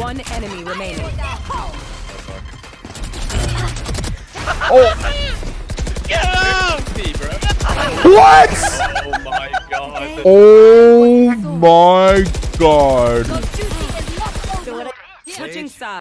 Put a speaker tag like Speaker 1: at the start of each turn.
Speaker 1: One enemy remaining.
Speaker 2: Oh!
Speaker 3: Get out! Bro.
Speaker 2: What?
Speaker 3: Oh my god.
Speaker 2: Oh my god.
Speaker 1: Switching sides.